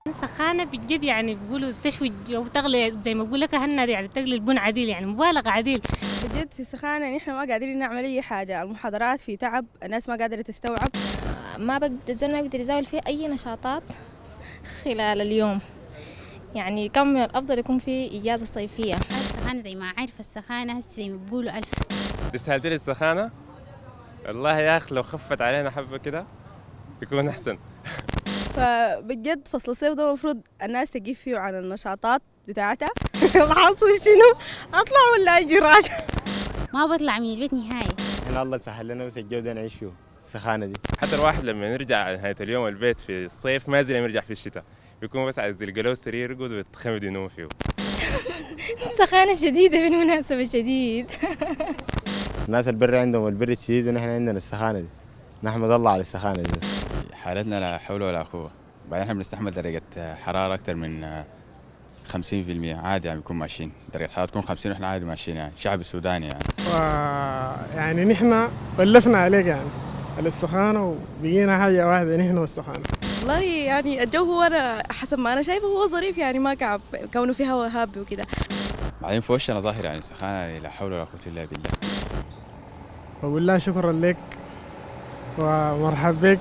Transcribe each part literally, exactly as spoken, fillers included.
سخانة بجد يعني بيقولوا تشوي أو تغلي زي ما بقول لك هنا يعني تغلي البن عديل يعني مبالغة عديل. بجد في السخانة نحن ما قادرين نعمل أي حاجة، المحاضرات في تعب، الناس ما قادرة تستوعب. ما بقدر الزول ما بيقدر يزاول فيه أي نشاطات خلال اليوم، يعني كان من الأفضل يكون في إجازة صيفية. السخانة زي ما عارف السخانة زي ما بيقولوا ألف. تسهلت لي السخانة والله يا أخي، لو خفت علينا حبة كده يكون أحسن. فبجد فصل الصيف ده المفروض الناس تجيب فيه عن النشاطات بتاعتها. الحاصل شنو؟ أطلع ولا أجي راجع؟ ما بطلع من البيت نهائي. إن الله تسهل لنا بس الجو ده نعيش فيه السخانة دي. حتى الواحد لما يرجع نهاية اليوم البيت في الصيف ما زي لما يرجع في الشتاء، بيكون بس عايز يلقى له سرير يرقد ويتخمد ينوم فيه. السخانة شديدة بالمناسبة شديد. الناس البر عندهم البرد شديد ونحن عندنا السخانة دي، نحمد الله على السخانة دي. حالتنا لا حول ولا قوة، بعدين احنا بنستحمل درجة حرارة أكثر من خمسين في المية عادي، يعني بنكون ماشيين درجة حرارة تكون خمسين واحنا عادي ماشيين، يعني الشعب السوداني يعني. يعني نحن ولفنا عليك يعني على السخانة وبقينا حاجة واحدة نحن والسخانة. والله يعني الجو هو أنا حسب ما أنا شايفه هو ظريف، يعني ما كعب كونه في هواء هاب وكده. بعدين في وشنا ظاهر يعني السخانة لا حول ولا قوة إلا بالله. بقول لها شكرا لك ومرحب بك.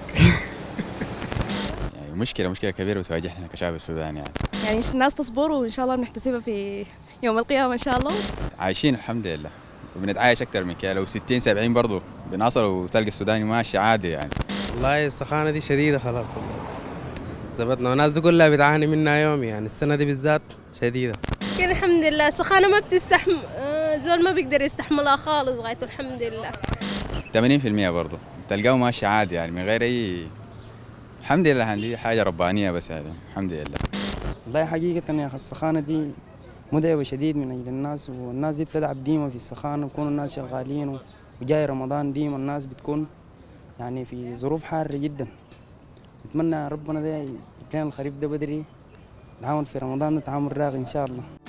يعني مشكلة مشكلة كبيرة بتواجهنا كشعب السوداني يعني. يعني الناس تصبر وإن شاء الله بنحتسبها في يوم القيامة إن شاء الله. عايشين الحمد لله وبنتعايش أكثر من كده، لو ستين سبعين برضه بنصل وتلقى السوداني ماشي عادي يعني. والله السخانة دي شديدة خلاص والله زبطنا، والناس دي كلها بتعاني منها يوم، يعني السنة دي بالذات شديدة. لكن الحمد لله السخانة ما بتستحمل، زول ما بيقدر يستحملها خالص غاية الحمد لله. ثمانين في المية برضه تلقاه ماشي عادي يعني من غير أي. الحمد لله عندي حاجة ربانية بس يعني الحمد لله. والله حقيقة يا أخي السخانة دي متعبة شديد من أجل الناس، والناس دي بتتعب ديما في السخانة، بيكونوا الناس شغالين وجاي رمضان ديما الناس بتكون يعني في ظروف حارة جدا. نتمنى ربنا ده يكون الخريف ده بدري، نتعامل في رمضان نتعامل راغي إن شاء الله.